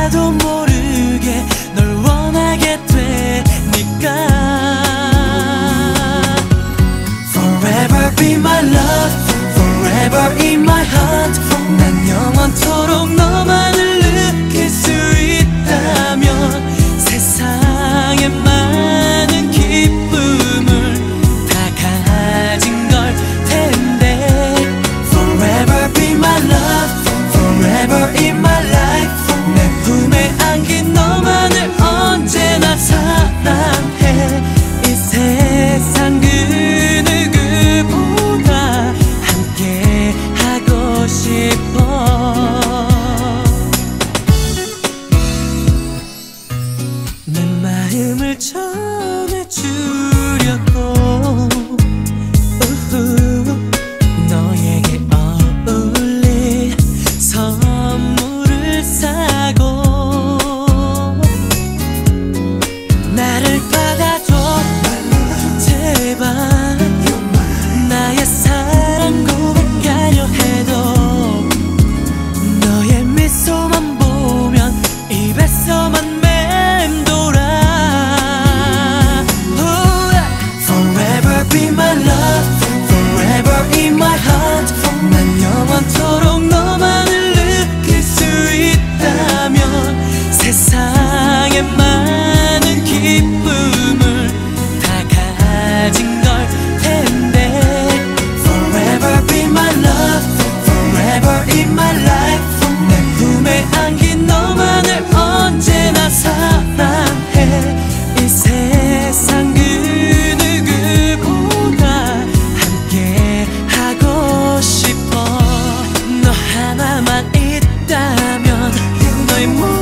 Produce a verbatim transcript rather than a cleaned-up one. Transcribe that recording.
나도 모르게 널 원하게 되니까. Forever be my love, forever in my heart. 난 영원토록 너만을 느낄 수 있다면 세상에 많은 기쁨을 다 가진 걸 텐데. Forever be my love, forever in my life. 내 품에 안긴 너만을 언제나 사랑해. 이 세상 그 누구보다 함께 하고 싶어. 내 마음을 전해주려고 우후, 너에게 어울릴 선물을 사고. 나를 받아줘 제발. 나의 사랑 고백하려 해도 너의 미소만 보면 입에서만 맴돌아. Forever be my love, forever in my heart. 난 영원토록 너만을 느낄 수 있다면 세상에 많은 기쁨을 다 가진 걸 텐데. Forever be my love, forever in my life. 내 품에 안긴 너만을 언제나 사랑해. 이 세상 그 누구보다 함께 하고 싶어. 너 하나만 있다면 너의 모든